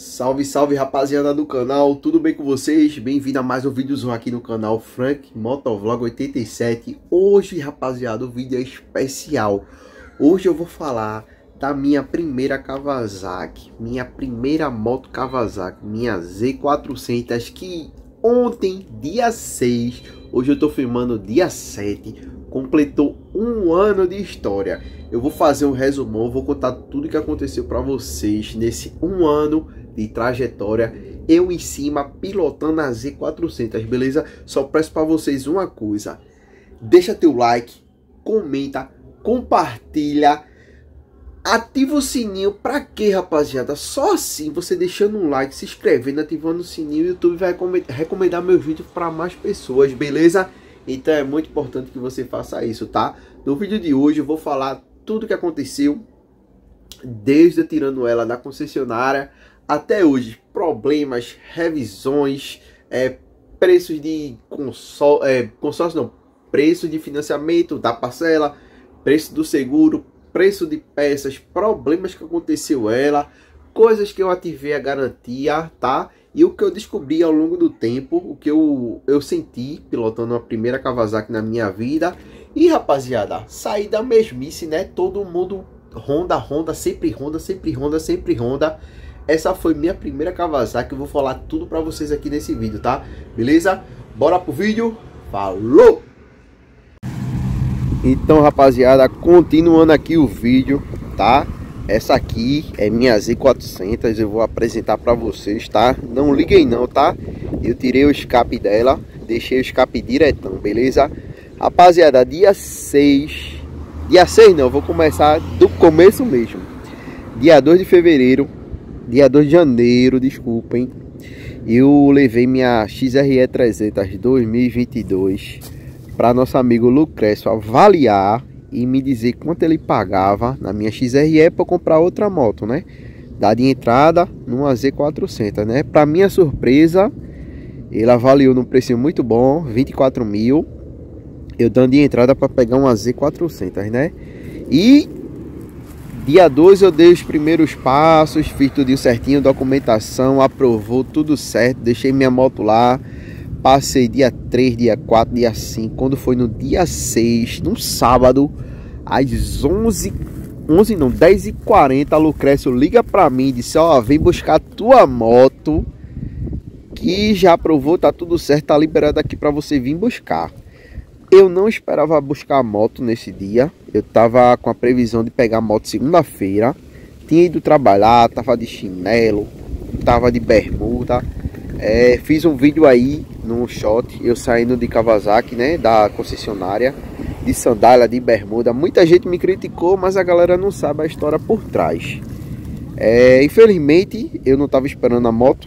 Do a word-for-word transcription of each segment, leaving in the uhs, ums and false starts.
Salve, salve rapaziada do canal, tudo bem com vocês? Bem-vindo a mais um vídeozão aqui no canal Frank Motovlog oitenta e sete. Hoje, rapaziada, o vídeo é especial. Hoje eu vou falar da minha primeira Kawasaki, minha primeira moto Kawasaki, minha Z quatrocentos, que ontem, dia seis, hoje eu tô filmando dia sete, completou um ano de história. Eu vou fazer um resumão, vou contar tudo que aconteceu para vocês nesse um ano de trajetória, eu em cima pilotando a Z quatrocentos, beleza? Só peço para vocês uma coisa: deixa teu like, comenta, compartilha, ativa o sininho. Para quê, rapaziada? Só assim, você deixando um like, se inscrevendo, ativando o sininho, o YouTube vai recomendar meus vídeos para mais pessoas, beleza? Então é muito importante que você faça isso, tá? No vídeo de hoje eu vou falar tudo que aconteceu desde eu tirando ela da concessionária até hoje, problemas, revisões, é, preços de consórcio, é, consórcio não, preço de financiamento da parcela, preço do seguro, preço de peças, problemas que aconteceu ela, coisas que eu ativei a garantia, tá? E o que eu descobri ao longo do tempo, o que eu, eu senti pilotando a primeira Kawasaki na minha vida. E rapaziada, saí da mesmice, né? Todo mundo Honda, Honda, sempre Honda, sempre Honda, sempre Honda. Essa foi minha primeira Kawasaki, eu vou falar tudo pra vocês aqui nesse vídeo, tá? Beleza? Bora pro vídeo, falou! Então rapaziada, continuando aqui o vídeo, tá? Essa aqui é minha Z quatrocentos, eu vou apresentar pra vocês, tá? Não liguem não, tá? Eu tirei o escape dela, deixei o escape diretão, beleza? Rapaziada, dia seis, dia seis não, vou começar do começo mesmo. Dia dois de fevereiro, dia dois de janeiro, desculpem, eu levei minha X R E trezentos dois mil e vinte e dois para nosso amigo Lucrécio avaliar e me dizer quanto ele pagava na minha X R E para comprar outra moto, né? Dar de entrada numa Z quatrocentos, né? Para minha surpresa, ele avaliou num preço muito bom, vinte e quatro mil. Eu dando de entrada para pegar uma Z quatrocentos, né? E dia dois eu dei os primeiros passos, fiz tudo certinho, documentação, aprovou tudo certo, deixei minha moto lá. Passei dia três, dia quatro, dia cinco, quando foi no dia seis, no sábado, às onze, onze não, dez e quarenta, Lucrécio liga pra mim e disse: ó, vem buscar tua moto, que já aprovou, tá tudo certo, tá liberado aqui pra você vir buscar. Eu não esperava buscar a moto nesse dia, eu tava com a previsão de pegar a moto segunda-feira, tinha ido trabalhar, tava de chinelo, tava de bermuda. É, fiz um vídeo aí no shot, eu saindo de Kawasaki, né, da concessionária, de sandália, de bermuda. Muita gente me criticou, mas a galera não sabe a história por trás. É, infelizmente, eu não estava esperando a moto.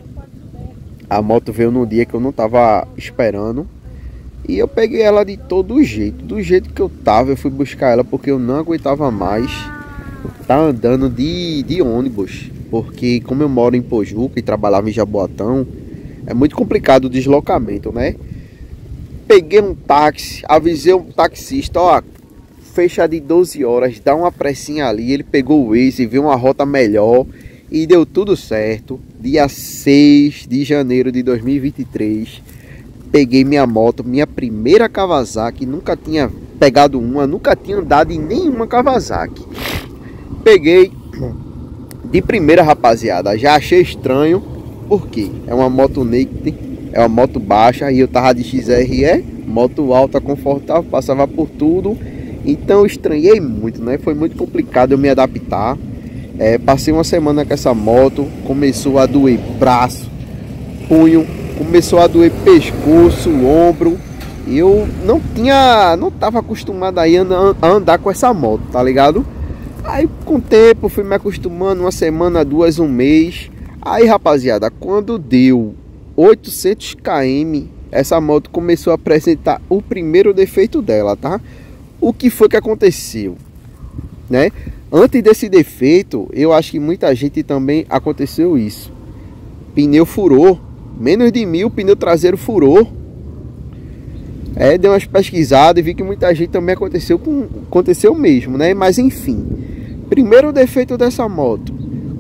A moto veio num dia que eu não estava esperando. E eu peguei ela de todo jeito. Do jeito que eu tava, eu fui buscar ela porque eu não aguentava mais tá andando de, de ônibus. Porque como eu moro em Pojuca e trabalhava em Jaboatão, é muito complicado o deslocamento, né? Peguei um táxi, avisei um taxista: ó, fecha de doze horas, dá uma pressinha ali. Ele pegou o Waze, viu uma rota melhor e deu tudo certo. Dia seis de janeiro de dois mil e vinte e três, peguei minha moto, minha primeira Kawasaki. Nunca tinha pegado uma, nunca tinha andado em nenhuma Kawasaki. Peguei de primeira, rapaziada, já achei estranho. Por quê? É uma moto naked, é uma moto baixa e eu tava de X R E, moto alta, confortável, passava por tudo. Então eu estranhei muito, né? Foi muito complicado eu me adaptar. É, passei uma semana com essa moto, começou a doer braço, punho, começou a doer pescoço, ombro. Eu não tinha, não tava acostumado aí a andar com essa moto, tá ligado? Aí com o tempo fui me acostumando, uma semana, duas, um mês. Aí rapaziada, quando deu oitocentos quilômetros, essa moto começou a apresentar o primeiro defeito dela, tá? O que foi que aconteceu, né? Antes desse defeito, eu acho que muita gente também aconteceu isso. Pneu furou, menos de mil, pneu traseiro furou. É, dei umas pesquisadas e vi que muita gente também aconteceu com, aconteceu mesmo, né? Mas enfim, primeiro defeito dessa moto: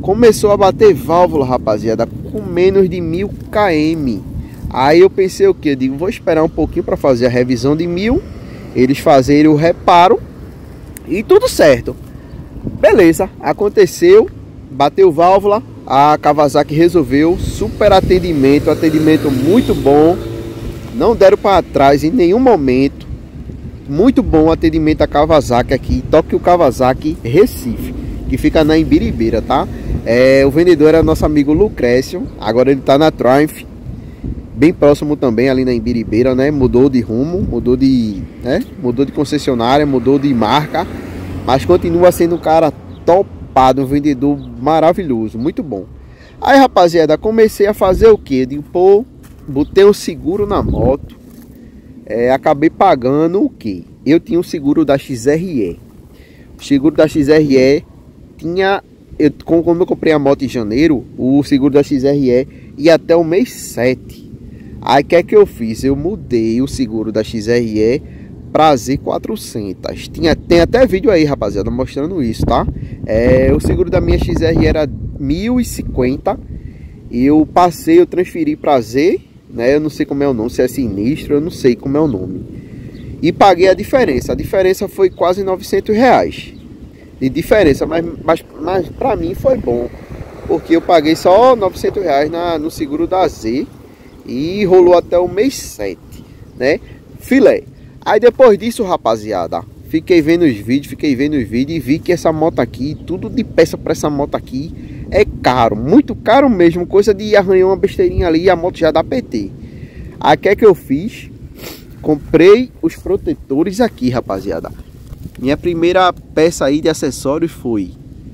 começou a bater válvula, rapaziada, com menos de mil quilômetros. Aí eu pensei o que? Eu digo, vou esperar um pouquinho para fazer a revisão de mil, eles fazerem o reparo e tudo certo. Beleza, aconteceu, bateu válvula, a Kawasaki resolveu, super atendimento, atendimento muito bom, não deram para trás em nenhum momento. Muito bom o atendimento da Kawasaki aqui, Tóquio Kawasaki Recife, que fica na Imbiribeira, tá? É, o vendedor era nosso amigo Lucrécio, agora ele tá na Triumph, bem próximo também ali na Imbiribeira, né? Mudou de rumo, mudou de, né? Mudou de concessionária, mudou de marca, mas continua sendo um cara topado, um vendedor maravilhoso, muito bom. Aí, rapaziada, comecei a fazer o que? De pô, botei um seguro na moto. É, acabei pagando o que? Eu tinha um seguro da X R E. O seguro da X R E tinha, eu, como eu comprei a moto em janeiro, o seguro da X R E ia até o mês sete. Aí o que é que eu fiz? Eu mudei o seguro da X R E para Z quatrocentos. Tinha, tem até vídeo aí, rapaziada, mostrando isso, tá? É, o seguro da minha X R E era mil e cinquenta. Eu passei, eu transferi para Z, né? Eu não sei como é o nome, se é sinistro, eu não sei como é o nome. E paguei a diferença. A diferença foi quase novecentos reais de diferença, mas, mas, mas para mim foi bom, porque eu paguei só novecentos reais na, no seguro da Z e rolou até o mês sete, né? Filé. Aí depois disso, rapaziada, fiquei vendo os vídeos, fiquei vendo os vídeos e vi que essa moto aqui, tudo de peça para essa moto aqui é caro, muito caro mesmo, coisa de arranhar uma besteirinha ali e a moto já dá P T. Aí o que é que eu fiz? Comprei os protetores aqui, rapaziada. Minha primeira peça aí de acessórios foi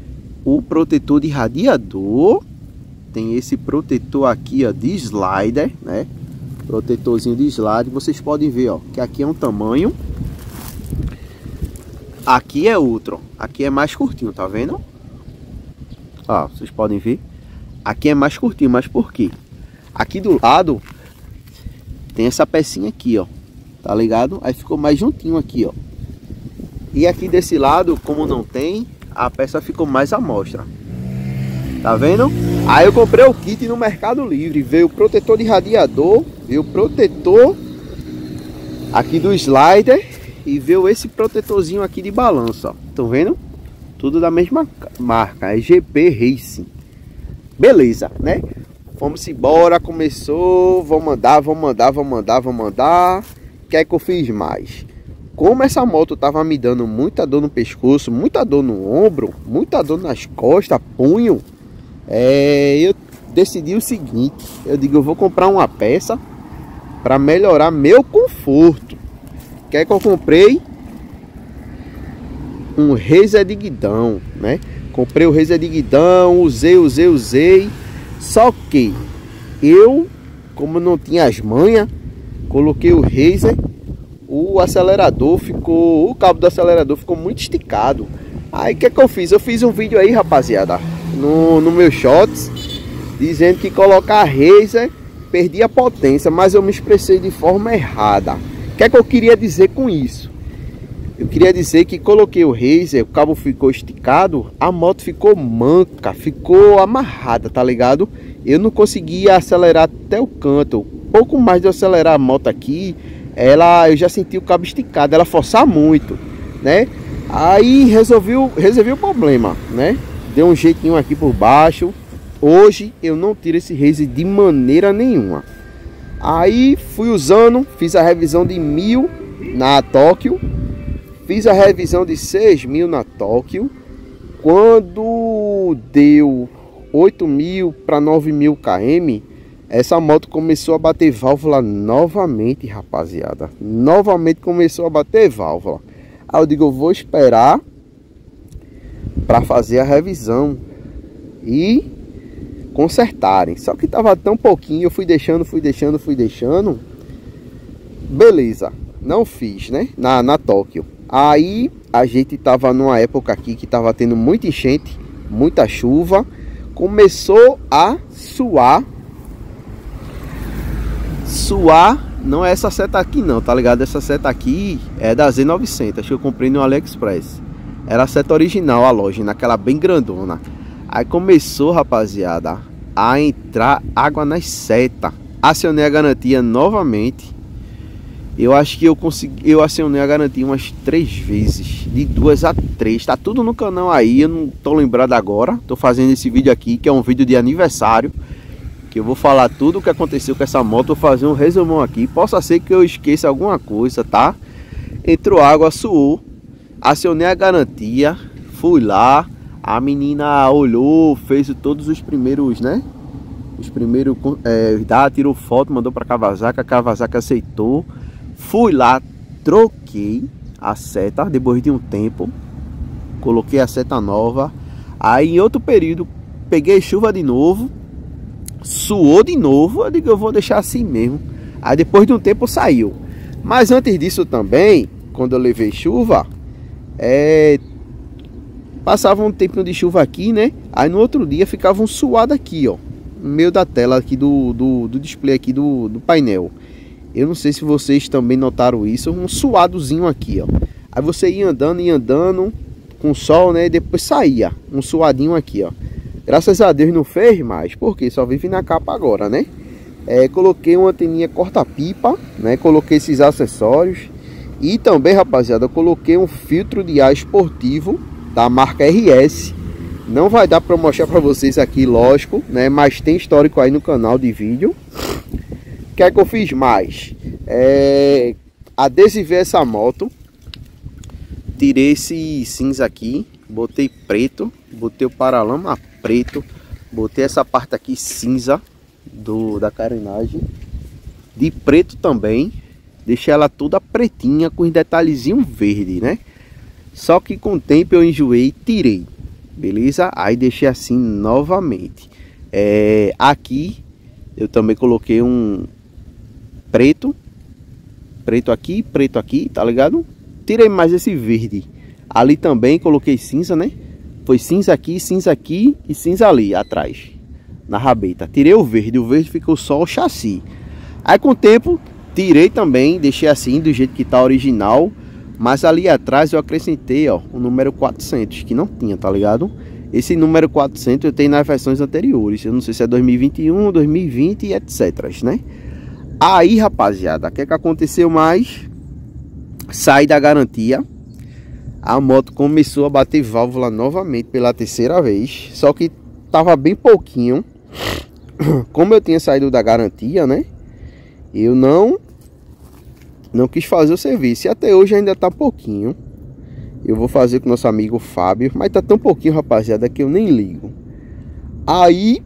o protetor de radiador. Tem esse protetor aqui, ó, de slider, né? Protetorzinho de slider. Vocês podem ver, ó, que aqui é um tamanho, aqui é outro, aqui é mais curtinho, tá vendo? Ó, vocês podem ver, aqui é mais curtinho, mas por quê? Aqui do lado tem essa pecinha aqui, ó, tá ligado? Aí ficou mais juntinho aqui, ó. E aqui desse lado, como não tem, a peça ficou mais à mostra. Tá vendo? Aí eu comprei o kit no Mercado Livre. Veio o protetor de radiador, veio o protetor aqui do slider e veio esse protetorzinho aqui de balança, ó. Estão vendo? Tudo da mesma marca, é G P Racing. Beleza, né? Vamos embora, começou, vou mandar, vou mandar, vou mandar, vou mandar. O que é que eu fiz mais? Como essa moto tava me dando muita dor no pescoço, muita dor no ombro, muita dor nas costas, punho, é, eu decidi o seguinte, eu digo, eu vou comprar uma peça para melhorar meu conforto. O que é que eu comprei? Um Razer de guidão, né? Comprei o Razer de guidão, usei, usei, usei. Só que eu, como não tinha as manhas, coloquei o Razer, o acelerador ficou, o cabo do acelerador ficou muito esticado. Aí o que é que eu fiz? Eu fiz um vídeo aí, rapaziada, no, no meu shorts, dizendo que colocar Razer perdia potência, mas eu me expressei de forma errada. O que é que eu queria dizer com isso? Eu queria dizer que coloquei o Razer, o cabo ficou esticado, a moto ficou manca, ficou amarrada, tá ligado? Eu não conseguia acelerar até o canto. Pouco mais de eu acelerar a moto aqui, ela, eu já senti o cabo esticado, ela forçar muito, né? Aí resolvi, resolvi o problema, né? Deu um jeitinho aqui por baixo. Hoje eu não tiro esse Razer de maneira nenhuma. Aí fui usando, fiz a revisão de mil na Tóquio, fiz a revisão de seis mil na Tóquio. Quando deu oito mil para nove mil quilômetros, essa moto começou a bater válvula novamente, rapaziada. Novamente começou a bater válvula. Aí eu digo, eu vou esperar para fazer a revisão e consertarem. Só que tava tão pouquinho, eu fui deixando, fui deixando, fui deixando. Beleza, não fiz, né? Na, na Tóquio. Aí a gente tava numa época aqui que tava tendo muita enchente, muita chuva. Começou a suar. Suar, não é essa seta aqui não, tá ligado? Essa seta aqui é da Z novecentos, que eu comprei no AliExpress. Era a seta original, a loja, naquela bem grandona. Aí começou, rapaziada, a entrar água nas setas. Acionei a garantia novamente. Eu acho que eu consegui, eu acionei a garantia umas três vezes, de duas a três. Tá tudo no canal aí, eu não tô lembrado agora. Tô fazendo esse vídeo aqui, que é um vídeo de aniversário, que eu vou falar tudo o que aconteceu com essa moto. Vou fazer um resumão aqui. Possa ser que eu esqueça alguma coisa, tá? Entrou água, suou. Acionei a garantia, fui lá. A menina olhou, fez todos os primeiros, né? Os primeiros, é, dá, tirou foto, mandou para Kawasaki. A Kawasaki aceitou. Fui lá, troquei a seta depois de um tempo. Coloquei a seta nova. Aí em outro período, peguei chuva de novo. Suou de novo. Eu digo, eu vou deixar assim mesmo. Aí depois de um tempo saiu. Mas antes disso também, quando eu levei chuva, é... passava um tempo de chuva aqui, né? Aí no outro dia ficava um suado aqui, ó, no meio da tela aqui do, do, do display aqui do, do painel. Eu não sei se vocês também notaram isso, um suadozinho aqui, ó. Aí você ia andando e andando com o sol, né? E depois saía um suadinho aqui, ó. Graças a Deus não fez mais, porque só vive na capa agora, né? É, coloquei uma anteninha corta-pipa, né? Coloquei esses acessórios. E também, rapaziada, eu coloquei um filtro de ar esportivo da marca R S. Não vai dar para mostrar para vocês aqui, lógico, né? Mas tem histórico aí no canal de vídeo. O que é que eu fiz mais? É... adesivei essa moto. Tirei esse cinza aqui, botei preto, botei o paralama preto, botei essa parte aqui cinza do, da carenagem, de preto também. Deixei ela toda pretinha com os detalhezinhos verde, né? Só que com o tempo eu enjoei e tirei, beleza? Aí deixei assim novamente. É, aqui eu também coloquei um preto, preto aqui, preto aqui, tá ligado? Tirei mais esse verde. Ali também coloquei cinza, né? Foi cinza aqui, cinza aqui e cinza ali atrás, na rabeta. Tirei o verde, o verde ficou só o chassi. Aí com o tempo tirei também, deixei assim do jeito que tá original. Mas ali atrás eu acrescentei, ó, o número quatrocentos, que não tinha, tá ligado? Esse número quatrocentos eu tenho nas versões anteriores. Eu não sei se é dois mil e vinte e um, dois mil e vinte e etc, né? Aí, rapaziada, o que é que aconteceu mais? Saí da garantia. A moto começou a bater válvula novamente pela terceira vez. Só que tava bem pouquinho. Como eu tinha saído da garantia, né? Eu não... não quis fazer o serviço. E até hoje ainda tá pouquinho. Eu vou fazer com o nosso amigo Fábio. Mas tá tão pouquinho, rapaziada, que eu nem ligo. Aí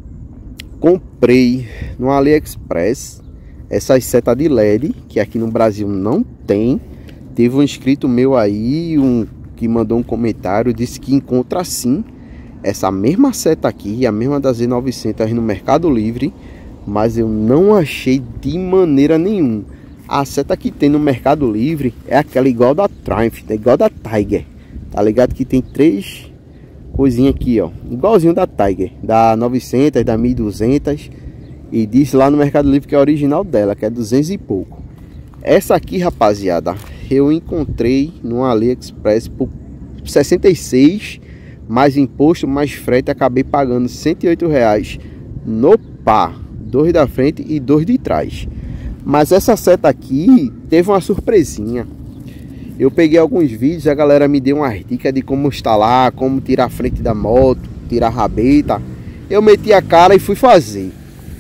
comprei no AliExpress essas setas de L E D, que aqui no Brasil não tem. Teve um inscrito meu aí, um que mandou um comentário, disse que encontra sim essa mesma seta aqui, a mesma da Z novecentos no Mercado Livre. Mas eu não achei de maneira nenhuma. A seta que tem no Mercado Livre é aquela igual da Triumph, é igual da Tiger. Tá ligado que tem três coisinhas aqui, ó, igualzinho da Tiger, da novecentos, da mil e duzentos. E diz lá no Mercado Livre que é a original dela, que é duzentos e pouco. Essa aqui, rapaziada, eu encontrei no AliExpress por sessenta e seis, mais imposto, mais frete, acabei pagando cento e oito reais no par, dois da frente e dois de trás. Mas essa seta aqui teve uma surpresinha. Eu peguei alguns vídeos, a galera me deu umas dicas de como instalar, como tirar a frente da moto, tirar a rabeta. Eu meti a cara e fui fazer.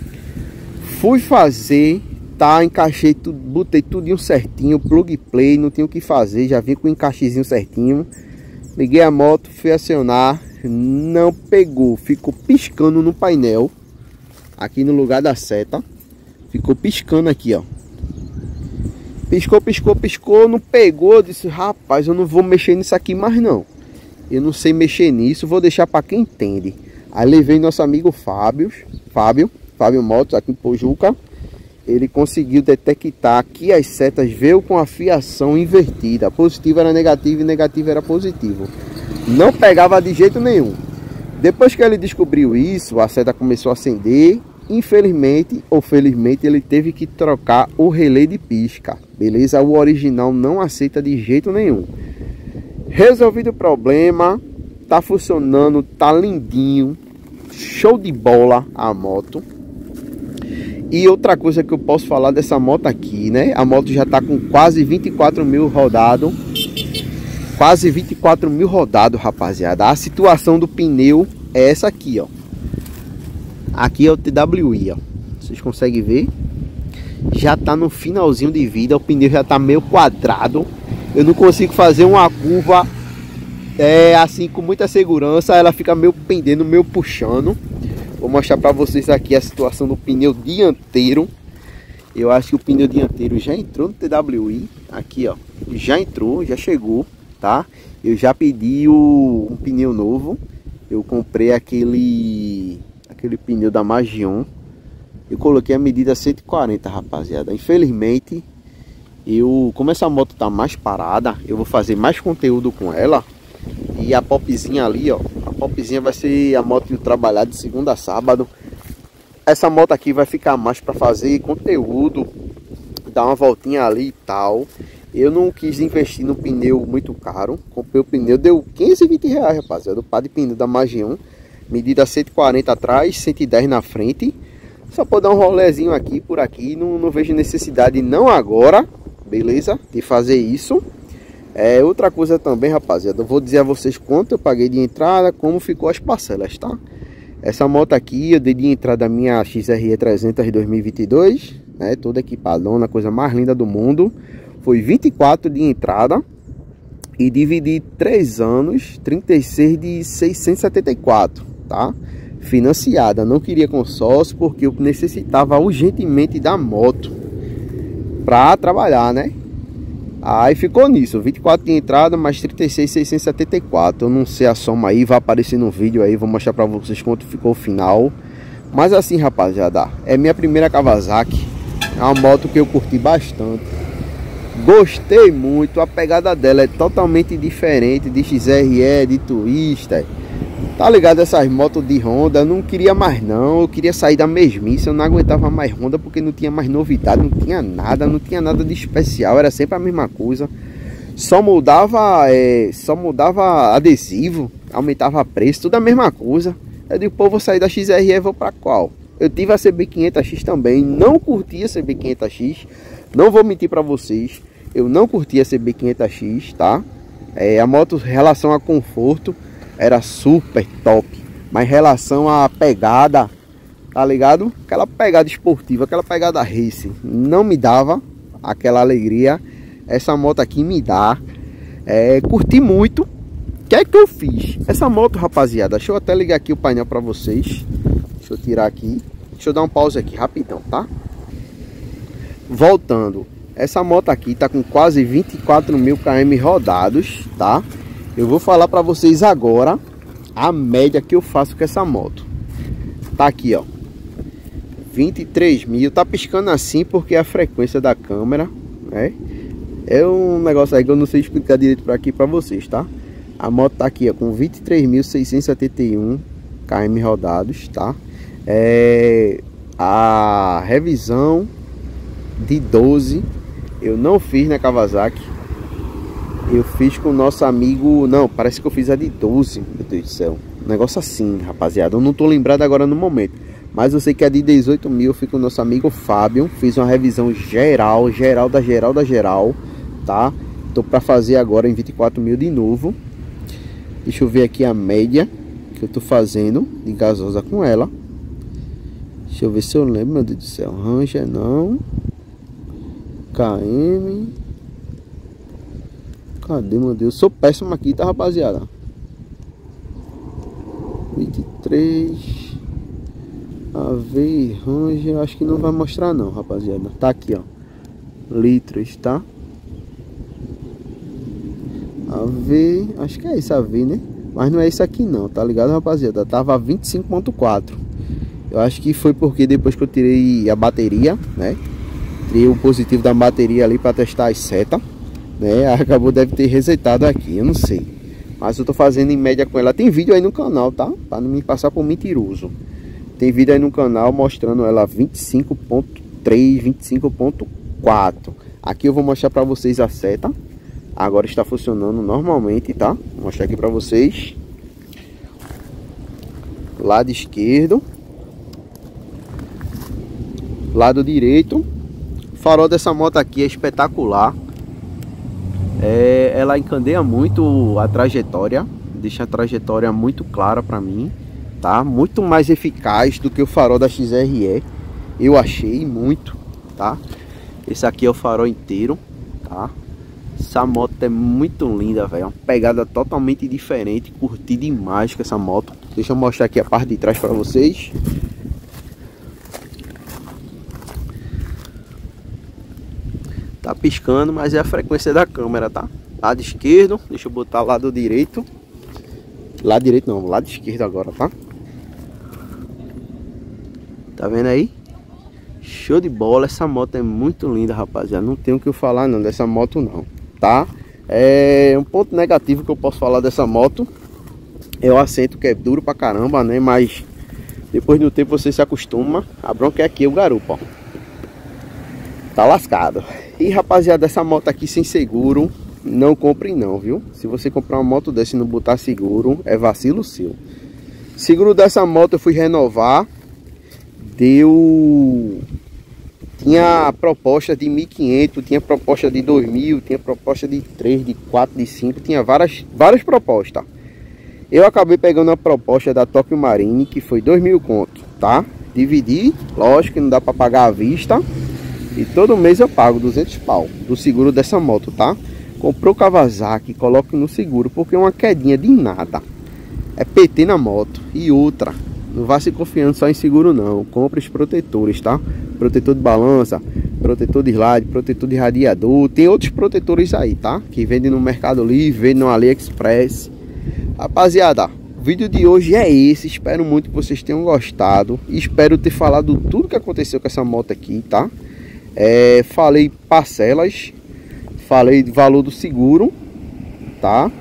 Fui fazer, tá, encaixei tudo, botei tudinho certinho, plug play, não tinha o que fazer, já vim com o encaixezinho certinho. Liguei a moto, fui acionar, não pegou, ficou piscando no painel, aqui no lugar da seta. Ficou piscando aqui, ó. Piscou, piscou, piscou, não pegou. Eu disse, rapaz, eu não vou mexer nisso aqui mais não. Eu não sei mexer nisso, vou deixar para quem entende. Aí levei nosso amigo Fábio, Fábio, Fábio Motos, aqui em Pojuca. Ele conseguiu detectar aqui as setas, veio com a fiação invertida. Positivo era negativo e negativo era positivo. Não pegava de jeito nenhum. Depois que ele descobriu isso, a seta começou a acender. Infelizmente ou felizmente ele teve que trocar o relé de pisca, beleza? O original não aceita de jeito nenhum. Resolvido o problema, tá funcionando, tá lindinho, show de bola a moto. E outra coisa que eu posso falar dessa moto aqui, né? A moto já tá com quase vinte e quatro mil rodado. Quase vinte e quatro mil rodado, rapaziada. A situação do pneu é essa aqui, ó. Aqui é o T W I, ó. Vocês conseguem ver? Já tá no finalzinho de vida. O pneu já tá meio quadrado. Eu não consigo fazer uma curva é, assim com muita segurança. Ela fica meio pendendo, meio puxando. Vou mostrar para vocês aqui a situação do pneu dianteiro. Eu acho que o pneu dianteiro já entrou no T W I. Aqui, ó, já entrou, já chegou, tá? Eu já pedi o, um pneu novo. Eu comprei aquele aquele pneu da Magion. Eu coloquei a medida cento e quarenta, rapaziada. Infelizmente, eu, como essa moto tá mais parada, eu vou fazer mais conteúdo com ela. E a popzinha ali, ó, a popzinha vai ser a moto de trabalhar de segunda a sábado. Essa moto aqui vai ficar mais para fazer conteúdo, dar uma voltinha ali e tal. Eu não quis investir no pneu muito caro. Comprei o pneu, deu quinze, vinte reais, rapaziada. O par de pneu da Magion, medida cento e quarenta atrás, cento e dez na frente. Só para dar um rolezinho aqui por aqui. Não, não vejo necessidade, não agora, beleza, de fazer isso. É, outra coisa também, rapaziada, eu vou dizer a vocês quanto eu paguei de entrada, como ficou as parcelas, tá? Essa moto aqui eu dei de entrada a minha X R E trezentos dois mil e vinte e dois, né? Toda equipadona, coisa mais linda do mundo. Foi vinte e quatro de entrada e dividi três anos, trinta e seis de seiscentos e setenta e quatro, tá? Financiada, não queria consórcio porque eu necessitava urgentemente da moto pra trabalhar, né? Aí ficou nisso, vinte e quatro de entrada mais trinta e seis, seiscentos e setenta e quatro. Eu não sei a soma aí, vai aparecer no vídeo aí, vou mostrar pra vocês quanto ficou o final. Mas assim, rapaziada, é minha primeira Kawasaki. É uma moto que eu curti bastante. Gostei muito, a pegada dela é totalmente diferente de X R E, de Twister. Tá ligado, essas motos de Honda, eu não queria mais não, eu queria sair da mesmice, eu não aguentava mais Honda porque não tinha mais novidade, não tinha nada, não tinha nada de especial, era sempre a mesma coisa. Só mudava, é, só mudava adesivo, aumentava preço, tudo a mesma coisa. Eu digo, pô, vou sair da X R E e vou pra qual? Eu tive a C B quinhentos X também, não curti a C B quinhentos X, não vou mentir pra vocês, eu não curti a C B quinhentos X, tá? É, a moto, em relação a conforto, era super top, mas em relação à pegada, tá ligado? Aquela pegada esportiva, aquela pegada racing, não me dava aquela alegria. Essa moto aqui me dá. É, curti muito. O que é que eu fiz? Essa moto, rapaziada, deixa eu até ligar aqui o painel para vocês. Deixa eu tirar aqui. Deixa eu dar um pause aqui rapidão, tá? Voltando. Essa moto aqui tá com quase vinte e quatro mil quilômetros rodados, tá? Eu vou falar para vocês agora a média que eu faço com essa moto. Tá aqui, ó, vinte e três mil. Tá piscando assim porque é a frequência da câmera, né? É um negócio aí que eu não sei explicar direito para aqui para vocês, tá? A moto tá aqui, ó, com vinte e três mil seiscentos e setenta e um quilômetros rodados, tá? É a revisão de doze eu não fiz na Kawasaki. Eu fiz com o nosso amigo... Não, parece que eu fiz a de doze. Meu Deus do céu. Um negócio assim, rapaziada. Eu não tô lembrado agora no momento. Mas eu sei que a de dezoito mil eu fui com o nosso amigo Fábio. Fiz uma revisão geral. Geral da geral da geral. Tá? Tô pra fazer agora em vinte e quatro mil de novo. Deixa eu ver aqui a média que eu tô fazendo de gasosa com ela. Deixa eu ver se eu lembro, meu Deus do céu. Ranger não. K M... Cadê, meu Deus? Sou péssimo aqui, tá, rapaziada? vinte e três. A V, Ranger, acho que não vai mostrar não, rapaziada. Tá aqui, ó. Litros, tá? A V, acho que é isso a V, né? Mas não é isso aqui não, tá ligado, rapaziada? Tava vinte e cinco ponto quatro. Eu acho que foi porque depois que eu tirei a bateria, né? Tirei o positivo da bateria ali pra testar as setas, né? Acabou, deve ter resetado aqui, eu não sei. Mas eu tô fazendo em média com ela. Tem vídeo aí no canal, tá? Pra não me passar por mentiroso. Tem vídeo aí no canal mostrando ela vinte e cinco ponto três, vinte e cinco ponto quatro. Aqui eu vou mostrar pra vocês a seta. Agora está funcionando normalmente, tá? Vou mostrar aqui pra vocês. lado esquerdo, lado direito. O farol dessa moto aqui é espetacular. É, ela encandeia muito a trajetória, deixa a trajetória muito clara para mim, tá? Muito mais eficaz do que o farol da X R E, eu achei muito, tá? Esse aqui é o farol inteiro, tá? Essa moto é muito linda, velho. Uma pegada totalmente diferente. Curti demais com essa moto. Deixa eu mostrar aqui a parte de trás para vocês. Tá piscando, mas é a frequência da câmera, tá? Lado esquerdo. Deixa eu botar lado direito. Lado direito não, lado esquerdo agora, tá? Tá vendo aí? Show de bola. Essa moto é muito linda, rapaziada. Não tenho o que falar não dessa moto não, tá? É um ponto negativo que eu posso falar dessa moto é o assento, que é duro pra caramba, né? Mas depois do tempo você se acostuma. A bronca é aqui, o garupa, ó. Tá lascado. E rapaziada, essa moto aqui sem seguro, não compre não, viu? Se você comprar uma moto dessa e não botar seguro, é vacilo seu. Seguro dessa moto eu fui renovar, deu... Tinha proposta de mil e quinhentos, tinha proposta de dois mil, tinha proposta de três, de quatro, de cinco, tinha várias, várias propostas. Eu acabei pegando a proposta da Tokyo Marine, que foi dois mil conto, tá? Dividi, lógico que não dá para pagar à vista. E todo mês eu pago duzentos pau do seguro dessa moto, tá? Comprou Kawasaki, coloque no seguro, porque é uma quedinha de nada. É P T na moto. E outra, não vá se confiando só em seguro não. Compre os protetores, tá? Protetor de balança, protetor de slide, protetor de radiador. Tem outros protetores aí, tá? Que vendem no Mercado Livre, vendem no AliExpress. Rapaziada, o vídeo de hoje é esse. Espero muito que vocês tenham gostado. Espero ter falado tudo que aconteceu com essa moto aqui, tá? É, falei parcelas, falei de valor do seguro, tá?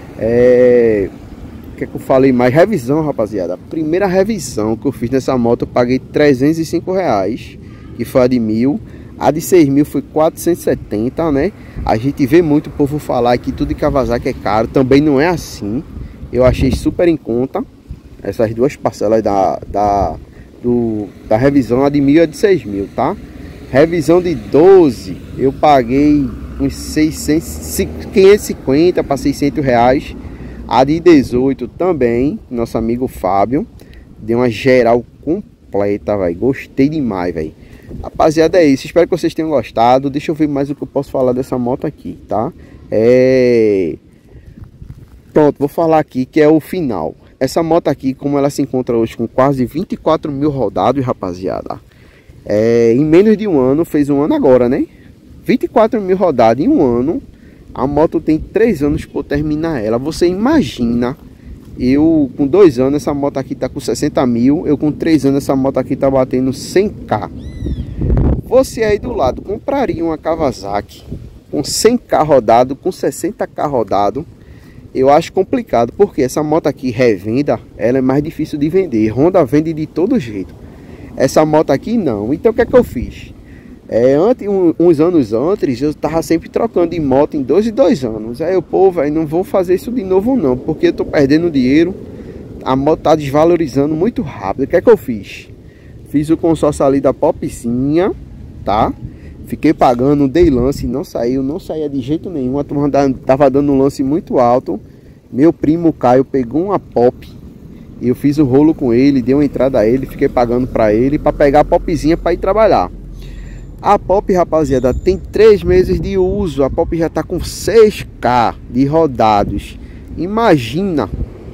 É, o que é que eu falei mais? Revisão, rapaziada. A primeira revisão que eu fiz nessa moto eu paguei trezentos e cinco reais, que foi a de mil. A de seis mil foi quatrocentos e setenta, né? A gente vê muito o povo falar que tudo de Kawasaki é caro. Também não é assim. Eu achei super em conta essas duas parcelas da, da, do, da revisão, a de mil e a de seis mil, tá? Revisão de doze, eu paguei uns seiscentos, quinhentos e cinquenta para seiscentos reais. A de dezoito também, nosso amigo Fábio, deu uma geral completa, velho. Gostei demais, velho. Rapaziada, é isso. Espero que vocês tenham gostado. Deixa eu ver mais o que eu posso falar dessa moto aqui, tá? É... Pronto, vou falar aqui que é o final. Essa moto aqui, como ela se encontra hoje com quase vinte e quatro mil rodados, rapaziada. É, em menos de um ano, fez um ano agora, né? vinte e quatro mil rodadas em um ano. A moto tem três anos por terminar ela. Você imagina, eu com dois anos, essa moto aqui tá com sessenta mil. Eu com três anos, essa moto aqui tá batendo cem k. Você aí do lado compraria uma Kawasaki com cem k rodado, com sessenta k rodado? Eu acho complicado, porque essa moto aqui revenda, ela é mais difícil de vender. Honda vende de todo jeito. Essa moto aqui não. Então o que é que eu fiz? É, antes, um, uns anos antes, eu tava sempre trocando de moto em dois e dois anos. Aí eu, pô, velho, não vou fazer isso de novo não, porque eu tô perdendo dinheiro. A moto tá desvalorizando muito rápido. O que é que eu fiz? Fiz o consórcio ali da Popzinha, tá? Fiquei pagando, dei lance, não saiu, não saía de jeito nenhum. A turma tava dando um lance muito alto. Meu primo Caio pegou uma Pop. Eu fiz o rolo com ele, dei uma entrada a ele, fiquei pagando para ele para pegar a Popzinha para ir trabalhar. A Pop, rapaziada, tem três meses de uso. A Pop já tá com seis k de rodados. Imagina,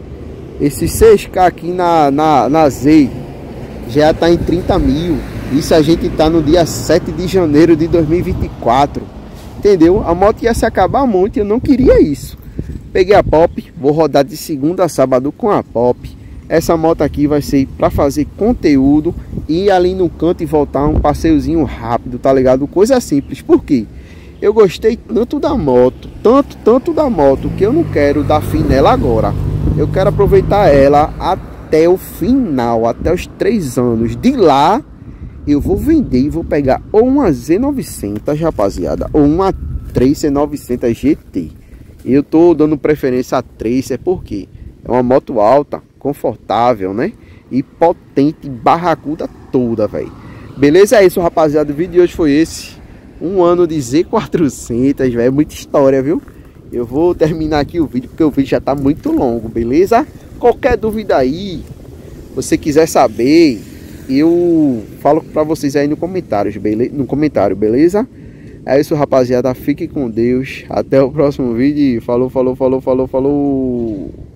esse seis k aqui na, na, na Z já tá em trinta mil. Isso a gente tá no dia sete de janeiro de dois mil e vinte e quatro. Entendeu? A moto ia se acabar muito e eu não queria isso. Peguei a Pop, vou rodar de segunda a sábado com a Pop. Essa moto aqui vai ser para fazer conteúdo, ir ali no canto e voltar um passeiozinho rápido, tá ligado? Coisa simples. Por quê? Eu gostei tanto da moto, tanto, tanto da moto, que eu não quero dar fim nela agora. Eu quero aproveitar ela até o final, até os três anos. De lá, eu vou vender e vou pegar ou uma Z novecentos, rapaziada, ou uma Tracer novecentos G T. Eu tô dando preferência a Tracer porque é uma moto alta, confortável, né? e potente, barracuda toda, velho. Beleza? É isso, rapaziada. O vídeo de hoje foi esse. Um ano de Z quatrocentos, velho. Muita história, viu? Eu vou terminar aqui o vídeo porque o vídeo já tá muito longo, beleza? Qualquer dúvida aí, você quiser saber, eu falo pra vocês aí no comentário, beleza? No comentário, beleza? É isso, rapaziada. Fique com Deus. Até o próximo vídeo. Falou, falou, falou, falou, falou.